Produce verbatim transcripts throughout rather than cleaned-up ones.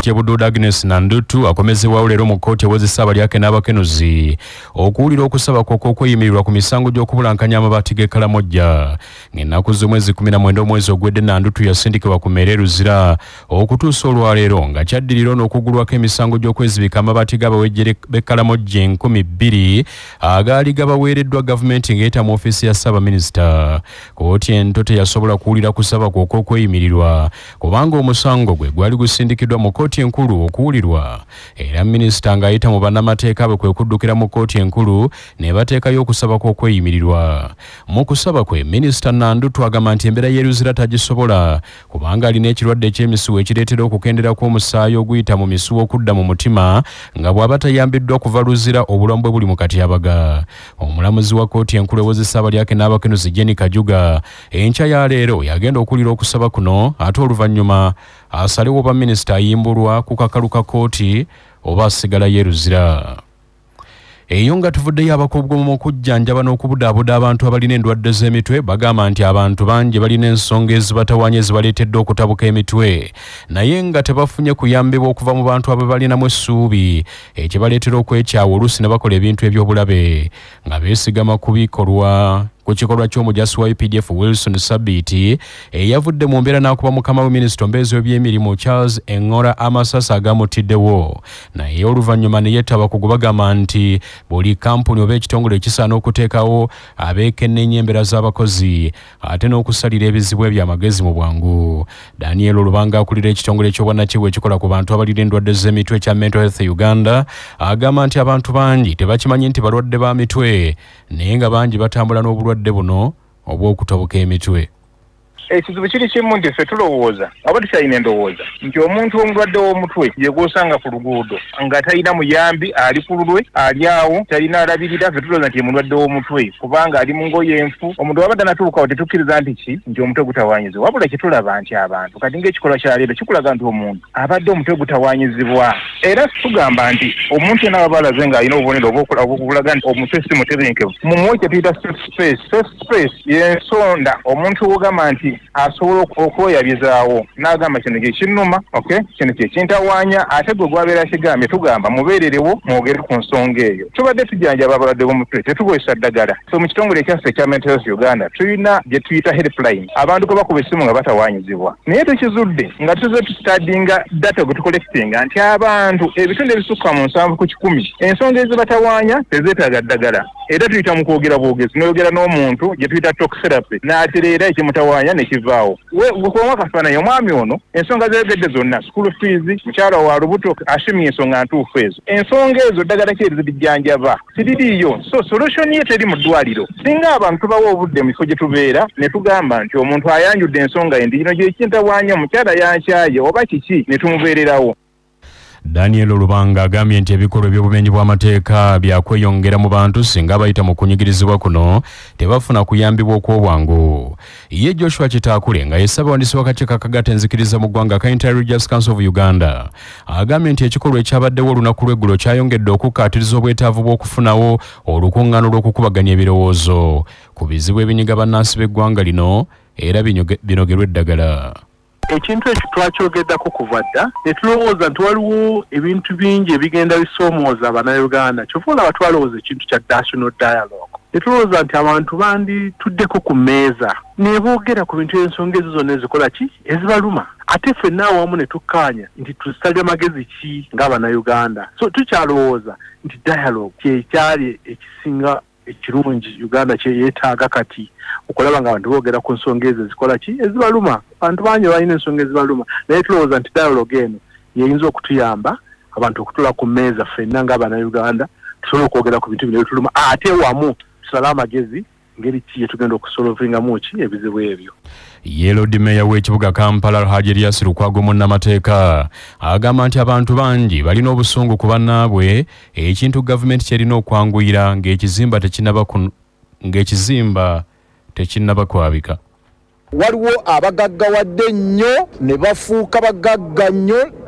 kkooti y'Ebudduda Agnes Nandutu akomezebwawo leero mu kkooti ewozesa lyake n'abakenuzi okuwulira okusaba kw'okweyimirirwa ku misango gy'okubulankanya amabaati g'ekkalamojja. Ng'ennaku z'omwezi kumi na mwenda omwezi ogwedde Nandutu yasindikibwa ku mmeere Luzira okutuusa olwaleero nga kyaddirira n'okugulwako emisango gy'okwezibika amabaati g'abawejjere b'ekkalamojja enkumi bbiri agaali gabaweereddwa gavumenti ng'eyita mu ofiisi ya Ssaabaminisita. Kkooti ento teyasobola kuwulira kusaba kw'okweyimirirwa kubanga omusango gwe gwali gusindikiddwa mu kkooti enkulu okuwulirwa, era minisita ng'ayita mu bannamateeka bwe kwe kuddukira mu kkooti enkulu ne bateekayo okusaba kw'okweyimirirwa. Mu kusaba kwe, minisita Nandutu agamba nti embeera y'e Luzira tagisobola kubanga alina ekirwadde eky'emisuwa ekireetera okukendera kw'omusaayi oguyita mu misuwa okudda mu mutima nga bw'aba tayambiddwa kuva Luzira obulamu bwe buli mu katyabaga. Omulamuzi wa kkooti enkulu ewozesa lyake n'abakenuzi Jenny Kajuga enkya ya leero yagenda okuwulira okusaba kuno ate oluvannyuma asalewo oba minisita ayimbulwa ku kakalu ka kkooti oba asigalayo e Luzira. Eyo nga tuvuddeyo abakugu mu kujjanjaba n'okubudaabuda abantu abalina endwadde z'emitwe bagamba nti abantu bangi balina ensonga ezibatawaanya ezibaleetedde okutabuka emitwe naye nga tebafunye kuyambibwa okuva mu bantu abo balinamu essuubi ekibaleetera okwekyawa oluusi ne bakola ebintu eby'obulabe nga beesigama ku bikolwa ku kikolwa ky'omujasi wa U P D F Wilson Sabiti eyavudde mu mbeera n'akuba mukama we minisita ombeezi w'ebyemirimu Charles Engora amasasi agamutiddewo naye oluvannyuma ne yeetaba ku kubagamba nti buli kampuni oba ekitongole ekisaana okuteekawo abeekennenya embeera z'abakozi ate n'okusalira ebizibu eby'amagezi mu bwangu. Daniel Olubanga akulira ekitongole ky'obwannakyewa ekikola ku bantu abalina endwadde z'emitwe ekya Mental Health Uganda agamba nti abantu bangi tebakimanyi nti balwadde ba mitwe naye nga bangi batambula n'obulwadde buno obw'okutabuka emitwe. Ekizibu kiri kimu nti ffe tulowooza aba tukyalina endowooza nti omuntu omulwadde w'omutwe ye gw'osanga ku luguudo nga talina muyambi ali ku lulwe ali awo talina alabirira, ffe tulowooza nti ye mulwadde w'omutwe kubanga ali mu ngoye enfu. Omuntu wabadde natuukawo tetukkiriza nti ki nti omutwe gutawaanyizibwa, wabula kitulaba nti abantu kati ng'ekikolwa kya leero kikulaga nti omuntu abadde omutwe gutawaanyizibwa. Era tugamba nti omuntu yenna waba alaze ng'alina obubonero obwokulaga nti omutwe si mutebenkevu, mumuwe kye tuyita safe space. Safe space y'ensonda omuntu w'ogamba nti asobola okweyabizaawo n'agamba kino kye kinnuma, okay, kino kye kintawaanya, ate gwe gwabeera kigambye tugamba mubeererewo mwogere ku nsonga eyo. Tubadde tujjanjaba abalwadde b'omutwe tetukozesa ddagala. So mu kitongole kyaffe ekya Mental Health Uganda tulina gye tuyita helpline, abantu gwe bakuba essimu nga batawaanyizibwa. Naye tukizudde nga tuze tutadinga data gwe tukolekitinga nti abantu ebitundu ebisukka mu nsanvu ku kikumi ensonga ezibatawaanya tezeetaaga ddagala. Era tuyita mu kwogera bwogezi n'oyogera n'omuntu gye tuyita talk therapy n'atereera ekimutawaanya ne kivaawo. Wekuwamu akafaananyi omwami ono ensonga z'ebedde zonna school fees, mukyala wa lubuto ashimye ensonga ntuufu ezo. Ensonga ezo ddagala ki erizibijjanjaba siririiyo. So solution ye teri mu ddwaliro. Singa abantu tubawa obudde mu kifo gye tubeera ne tugamba nti omuntu ayanjudde ensonga endi ino gye kintawaanya mukyala yankyaye oba kiki ne tumubeererawo. Daniel Olubanga agambye nti ebikolwa by'obumenyi bw'amateeka byakweyongera mu bantu singa bayita mu kunyigirizibwa kuno tebafuna kuyambibwa okw'obwangu. Ye Joshua Kitaakule nga yesaba wandiisi w'akakiiko akagatta enzikiriza mu ggwanga ka Inter Religious Council of Uganda agambye nti ekikolwa ekyabaddewo olunaku lw'eggulo kyayongedde okukkaatiriza obwetaavu bw'okufunawo olukuŋŋaano lw'okukubaganya ebirowoozo ku bizibu ebinyiga bannansi b'eggwanga lino era binogerwe eddagala. Ekintu ekyo twakyogeddako kuva dda ne tulowooza nti waliwo ebintu bingi ebigenda bisoomooza Abanayuganda, kyova olaba twalowooza ekintu kya national dialogue. Ne tulowooza nti abantu bandi tuddeko ku mmeeza ne boogera ku bintu ensonga ezo zonna ezikola ki ezibaluma, ate ffenna awamu ne tukkaanya nti tusalya magezi ki ng'Abanayuganda. So tukyalowooza nti dialogue kyekyali ekisinga ekirungi Uganda kye yeetaaga kati okulaba nga abantu boogera ku nsonga ezo ezikola ki ezibaluma. Abantu bangi balina ensonga ezibaluma naye tulowooza nti dialogue eno yeyinza okutuyamba abantu okutula ku mmeeza ffenna ng'Abanayuganda tusobola okwogera ku bintu bino ebituluma ate wamu tusale amagezi ngeri ki yetugenda okusolovingamu ki ebizibu ebyo. Yelodi Meya w'ekibuga Kampala Alhaji Elias Lukwago munnamateeka agamba nti abantu bangi balina obusungu ku bannaabwe ekintu gavumenti kyerina okwanguyira ng'ekizimba tekinnaba ng'ekizimba tekinnaba kwabika. Waliwo abagaggawadde nnyo ne bafuuka bagagga nnyo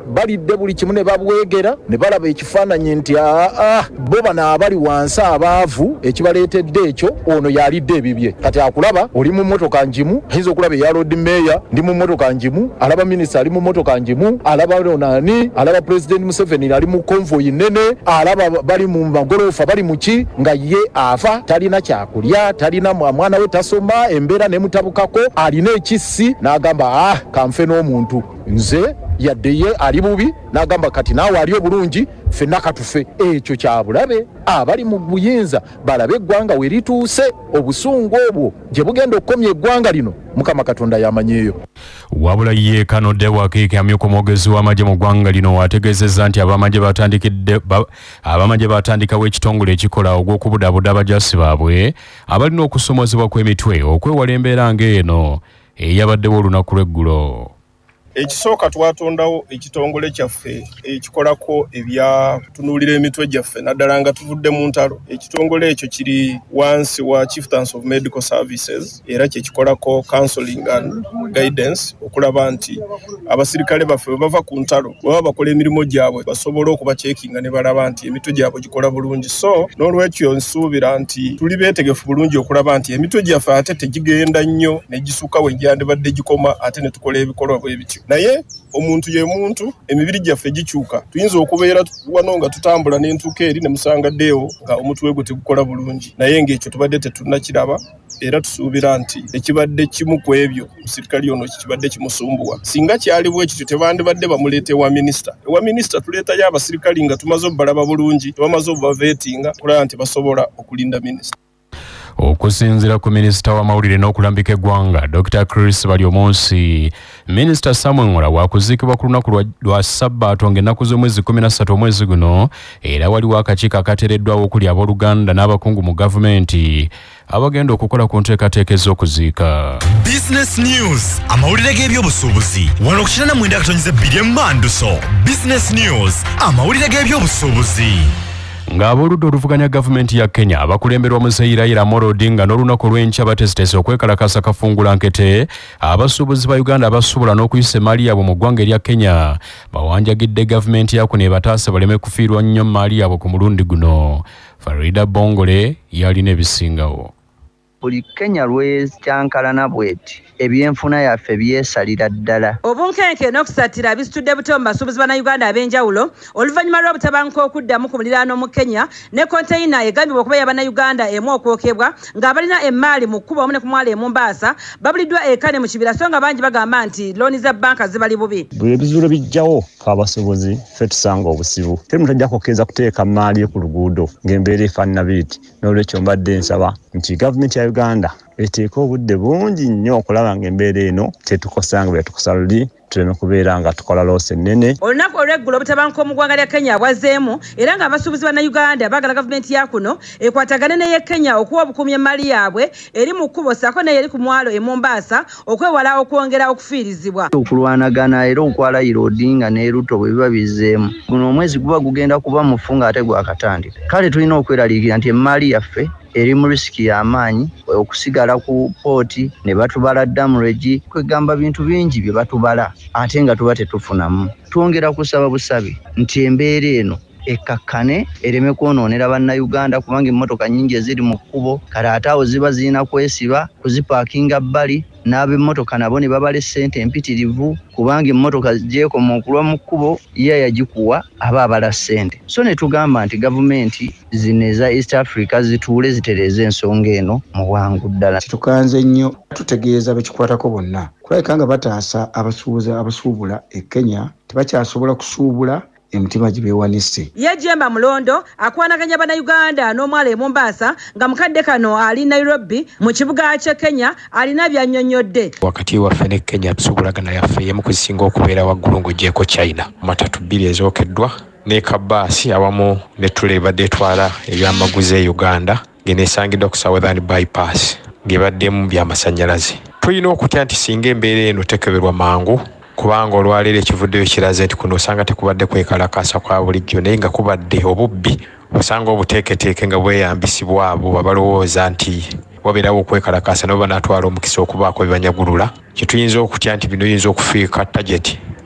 balidde buli kimu ne babwegera ne balaba ekifaananyi nti aa bo bano abali wansi abaavu ekibaleetedde ekyo ono yalidde ebibye kati akulaba oli mu mmotoka njimu ayinza okulaba eya road meya ndi mu mmotoka njimu alaba minisita ali mu mmotoka njimu alaba lonani alaba president Museveni ali mu konvoyi nene alaba bali mu magorofa bali muki nga ye afa talina kyakulya talina mwana we tasoma embeera nemutabukako alina ekisi n'agamba ah kanfe n'omuntu nze yadde ye ali bubi n'agamba kati naawe ali obulungi ffenna katufe ekyo kyabulabe abali mu buyinza balabe eggwanga we lituuse obusungu obwo gye bugenda okukomya eggwanga lino Mukama Katonda yamanyeeyo. Wabula ye kanodde wakiike amyuka omwogezi w'amagye mu ggwanga lino ategeezezza nti abamagye batandikidde abamagye batandikawo ekitongole ekikola ogw'okubudaabuda abajasi baabwe abalina okusomozebwa kw'emitwe okwewala embeera ng'eno eyabaddewo olunaku lw'eggulo. Ekisooka twatondawo ekitongole kyaffe ekikolako ebya tunuulira emitwe gyaffe naddala nga tuvudde mu ntalo. Ekitongole ekyo kiri wansi wa Chieftains of Medical Services era kye kikolako counseling and guidance okulaba nti abasirikale baffe bava ku ntalo baba bakola emirimu gyabwe basobola okuba checkinga ne balaba nti emitwe gyabwe gikola bulungi. So n'olwekyo nsuubira nti tuli beetegefu bulungi okulaba nti emitwe gyaffe ate tegigenda nnyo ne gisuka we gyandibadde gikoma ate ne tukola ebikolwa bwe bityo. Naye omuntu ye muntu emibiri gyaffe gikyuka tuyinza okubeera wano nga tutambula n'entuuka eri ne musanga ddeewo nga omutwe gwe tegukola bulungi naye ng'ekyo tubadde tetunnakiraba era tusuubira nti ekibadde kimu ku ebyo omusirikali ono kibadde kimusumbuwa. Singa kyali bwe kityo tebandibadde bamuleeta ewa minisita. Ewa minisita tuleetayo abasirikali nga tumaze obbalaba bulungi tebamaze obubaveetinga kulaba nti basobola okulinda minisita. Okusinziira ku minisita w'amawulire n'okulambika eggwanga Doctor Chris Balyomonsi, minisita Samuel Ng'ola waakuziikibwa ku lunaku lwa Ssabaato ng'ennaku z'omwezi kumi na ssatu omwezi guno era waliwo akakiiko akateereddwawo okuli abooluganda n'abakungu mu gavumenti abagenda okukola ku nteekateeka ez'okuziika. Business News, amawulire g'ebyobusuubuzi wano ku kinana mwenda akatonnyeza bbiri emmanduso. Business News, amawulire g'ebyobusuubuzi. Ng'abooludde oluvuganya gavumenti ya Kenya abakulemberwa Muzeeyi Raila Amolo Odinga n'olunaku lw'enkya bateesiteese okwekalakasa kafungulankete abasuubuzi ba Uganda abasuubula n'okuyisa emaali yaabwe mu ggwanga erya Kenya bawanjagidde gavumenti ya kuno ebataase baleme kufiirwa nnyo maali yaabwe ku mulundi guno. Farida Bongole yalina ebisingawo. Buli Kenya lwekyankalana bweti ebyenfuna yaffe byesalira ddala. Obunkenke n'okusatira bisitudde buto mu basuubuzi Banayuganda ab'enjawulo oluvannyuma lw'obutabanguko okuddamu ku muliraano mu Kenya ne konteyina egambibwa okuba y'Abannayuganda emu okwokebwa ng'abalina emmaali mu kkubo wamu ne ku mwalo e Mombasa babuliddwa ekane mu kibira so nga bangi bagamba nti looni za bbanka zibali bubi. Buli ebizuulo bijjawo k'abasuubuzi ffe tusanga obusibu. Teri muntu ajja kukkiriza kuteeka maali ku luguudo ng'embeera efaanana bw'eti. N'olwekyo mbadde nsaba nti gavumenti ya Uganda eteeka obudde bungi nnyo okulaba ng'embeera eno tetukosanga bwe tukosa luli tuleme kubeera nga tukola loose ennene. Olunaku olw'eggulo obutabanguko mu ggwanga lya Kenya bwazzeemu era ng'abasuubuzi Bannayuganda baagala gavumenti ya kuno ekwatagane n'eye Kenya okuwa obukuumi emmaali yaabwe eri mu kkubo ssaako n'eyeri ku mwalo e Mombasa okwewala okwongera okufiirizibwa. Okulwanagana era okwalayira Odinga ne Ruto bwe biba bizzeemu guno omwezi guba gugenda kuba mufu ng'ate gwakatandika. Kale tulina okweraliikira nti emmaali yaffe eri mu risiki y'amaanyi okusigala ku pooti ne batubala damulegi kwegamba bintu bingi bye batubala ate nga tuba tetufunamu. Twongera kusaba busabe nti embeera eno ekkakkane ereme kwonoonera Bannayuganda kubanga emmotoka nnyingi eziri mu kkubo kale ate awo ziba zirina kwesiba kuzipaakinga bbali n'ab'emmotoka nabo ne babala ssente empitirivu kubanga emmotoka gyekoma okulwa mu kkubo ye yagikuwa aba abala ssente. So ne tugamba nti gavumenti zino eza East Africa zituule zitereeza ensonga eno mu bwangu ddala. Tukanze nnyo tutegeeza bekikwatako bonna kulabika nga bataasa abasuubuzi abasuubula e Kenya tebakyasobola kusuubula emitima gibeewanise. Ye Jemba Mulondo akwanaganya Bannayuganda n'omwalo e Mombasa nga mukadde kano ali Nairobi mu kibuga kye Kenya alina byannyonnyodde. Wakati waffe ne Kenya tusuubulagana yaffe yemu kusinga okubeera waggulu ng'ogyeko China. Matatu bbiri ezookeddwa ne kabaasi awamu ne tule ebadde etwala ebyamaguzi e Uganda ng'eneesangiddwa ku Southern Bypass ng'ebaddemu byamasannyalaze. Tulina okutya nti singa embeera eno tekeberwa mangu kubanga olwaleero ekivuddeyo kiraze nti kuno osanga tekubadde kwekalakasa kwa bulijjo naye nga kubadde obubbi osanga obuteeketeeke nga bweyambisibwa abo abalowooza nti wabeerawo okwekalakasa nabo banaatwala omukisa okubaako bibanyagulula. Kye tuyinza okutya nti bino yinza okufiika tageti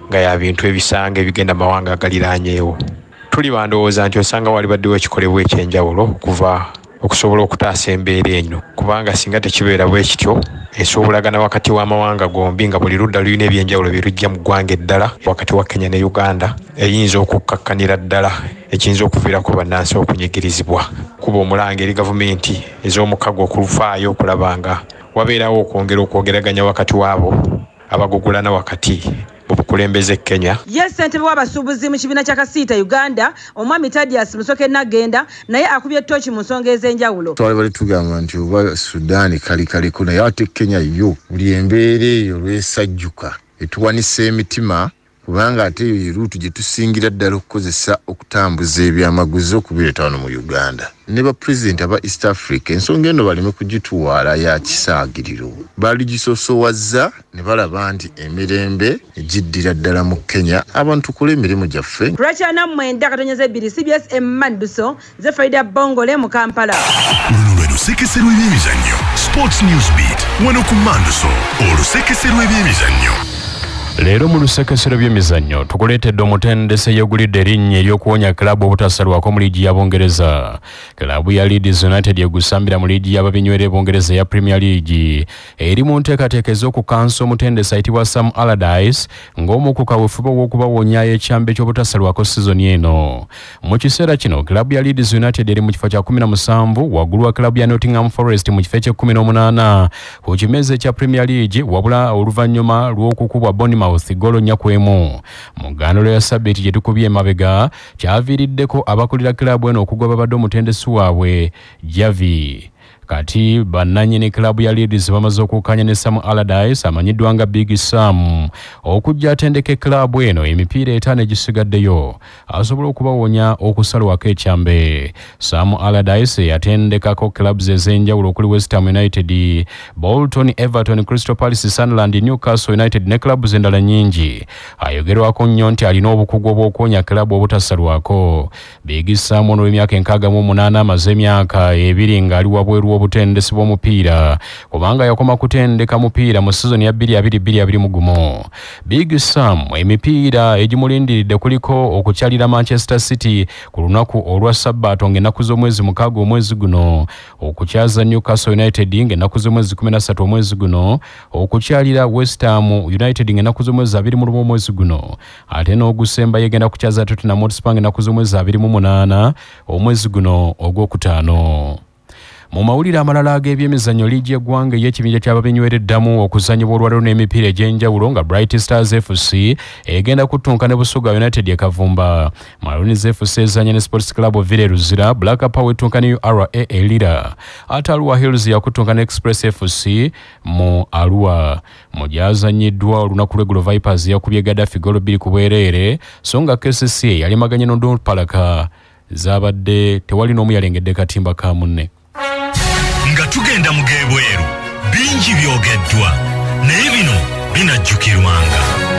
nga ya bintu ebisange bigenda mawanga agaliranyeewo. Tuli bandowooza nti osanga wali baddewo ekikolebwa ekyenjawulo kuva okusobola okutaasa embeera eno, kubanga singa tekibeera bwe kityo ensobolagana wakati w'amawanga gombi nga buli ludda lulina ebyenjawulo bye lujja mu ggwanga eddala wakati wa Kenya ne Uganda eyinza okukkakkanira ddala ekiyinza okuviirako bannansi okunyigirizibwa. Kuba omulanga eri gavumenti ez'omukago okulufaayo okulaba nga wabeerawo okwongera okwogeraganya wakati waabo abagugulana wakati mu bukulembeze Kenya. Yes, ssentebe w'abasuubuzi mu kibiina kya Kasiita Uganda omwami Thaddeus Musoke Nagenda naye akubye ttooki mu nsonga ez'enjawulo. Twali bali tugamba nti oba Sudaani kali kaliko naye ate Kenya yo buli embeera eyo lwesajjuka etuwanisa emitima, kubanga ate eyo ye ruutu gye tusingira ddala okukozesa okutambuza ebyamaguzi okubireeta wano mu Uganda. Ne ba president aba East Africa ensonga eno baleme kugituwaala ya kisaagiriro, baligisosowazza ne balaba nti emirembe egiddira ddala mu Kenya abantu tukole emirimu gyaffe. Kulwakyana mwenda katonyeza ebbiri C B S Emmanduso ze Faida Bongole mu Kampala. Luno lwe lusekesero lw'ebyemizannyo Sports News Beat wano ku Manduso, olusekesero lw'ebyemizannyo. Leero mu lusekesero by'emizannyo tukuleetedde omutendesi eyeegulidde erinnya ery'okuwonya kilabu obutasalwako mu liigi ya Bungereza. Kilabu ya Leeds United egusambira mu liigi y'ababinywera Bungereza ya Premier League eri mu nteekateeka ez'okukansa omutendesi ayitibwa Sam Allardyce ng'omu ku kaweefube w'okubawonya ekyambe ky'obutasalwako sizoni eno. Mu kiseera kino kilabu ya Leeds United eri mu kifo kya kumi na musanvu waggulu wa kilabu ya Nottingham Forest mu kifo ky'ekkumi n'omunaana ku kimeze ekya Premier League wabula oluvannyuma lw'okukubwa Bournemouth golo nnya kwemu. Mu ggaano ya Sabbiiti gye tukubye emabega kyaviiriddeko abakulira kilabu eno okugwa babadde omutendesi waabwe Javi. Kati bannannyini kilabu ya Leeds bamaze okukkanya ne Sam Allardyce amanyiddwa nga Big Sam okujja atendeka kilabu eno emipiira etaano egisigaddeyo asobola okubawonya okusalwako ekyambe. Sam Allardyce yatendekako kilabu ez'enjawulo okuli West Ham United, Bolton, Everton, Crystal Palace, Sunderland, Newcastle United ne kilabu endala nnyingi. Ayogerwako nnyo nti alina obukugu obw'okuwonya kilabu obutasalwako. Big Sam ono w'emyaka enkaaga mu munaana amaze emyaka ebiri ng'ali wabweru obutendesi bw'omupiira kubanga yakoma kutendeka mupiira mu sizoni ya bbiri abiri bbiri abiri mu gumu. Big Sam emipiira egimulindiridde kuliko okukyalira Manchester City ku lunaku olwa Sabbaato ng'ennaku z'omwezi mukaaga omwezi guno, okukyaza Newcastle United ng'ennaku z'omwezi kumi na ssatu omwezi guno, okukyalira West Ham United ng'ennaku z'omwezi abiri mu lumu omwezi guno, ate n'ogusemba yegenda kukyaza Tottenham Hotspur ng'ennaku z'omwezi abiri mu munaana omwezi guno ogwokutaano. Mu mawulire amalala ag'ebyemizannyo liigi y'eggwanga ey'ekibinja ky'ababinywera okuzannyibwa olwaleero n'emipiira egy'enjawulo nga Bright Stars F C egenda kuttunka ne Busoga United e Kavumba, Maroons F C ezannya ne Sports Club Villa Luzira, Black Power ettunka ne U R A e Leero, ate Arua Hills yakuttunka ne Express F C mu Arua. Mu gyazannyiddwa olunaku lw'eggulo Vipers yakubye Gaddafi golo bbiri ku bwereere so nga K C C yalimaganye n'Ondo Palaka zaabadde tewali n'omu yalengedde katimba ka munne. Nga tugenda mu geebweru bingi byogeddwa naye bino binajjukirwanga.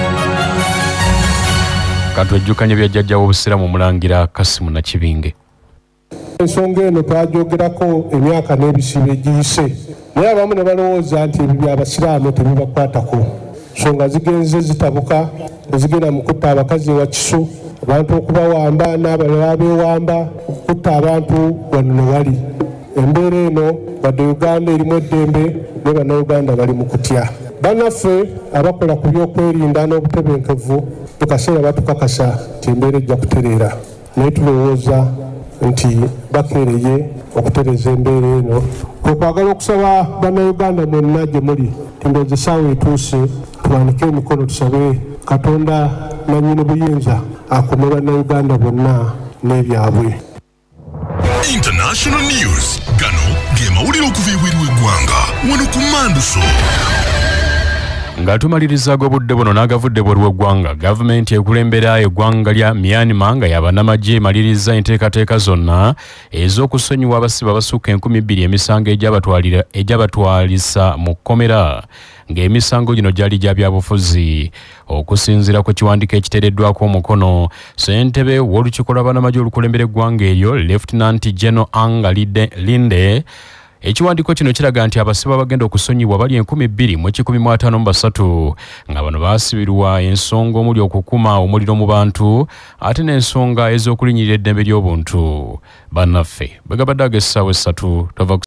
Katwejjukanye byajjajjawo obusiramu Omulangira Kasimu Nakibinge. Ensonga eno twagyogerako emyaka n'ebisibo egiyise naye abamu ne balowooza nti ebyo by'abasiraamu tebibakwatako. Nsonga zigenze zitabuka ezigenda mu kutta abakazi ewa Kisu, abantu okubawamba n'abalala abeewamba, kutta abantu wano ne wali. Embeera eno wadde Uganda erimu eddembe ne Bannayuganda bali mu kutya. Bannaffe abakola ku byokwerinda n'obutebenkevu mu kaseera batukakasa nti embeera ejja kutereera, naye tulowooza nti bakeereye okutereeza embeera eno. Okwagala okusaba Bannayuganda mwonna gye muli ti ndowooza essaawa etuuse tuwanike emikono tusabe Katonda nannyini buyinza akume Bannayuganda bonna n'ebyabwe. International News gano ge mawulire okuva ebweru w'eggwanga wano ku Manduso. Nga tumalirizaako obudde buno n'agavudde bweru w'eggwanga, gavumenti ekulembera eggwanga lya Myanmar nga y'abannamagye emaliriza enteekateeka zonna ez'okusonyiwa abasibe abasukka enkumi bbiri emisango egyabatwalisa mu kkomera, ng'emisango gino gyali gya byabufuzi. Okusinziira ku kiwandiiko ekiteereddwako omukono ssentebe w'olukiiko lw'abannamagye olukulembera eggwanga eryo Lieutenant General Anga Linde Ekiwandiiko kino kiraga nti abasibe bagenda okusonyibwa bali enkumi bbiri mu kikumi mu ataano mu basatu nga bano baasibirwa ensonga omuli okukuma omuliro mu bantu ate n'ensonga ez'okulinyirira eddembe ly'obuntu. Bannaffe bwe gabadde ag'essaawa essatu tova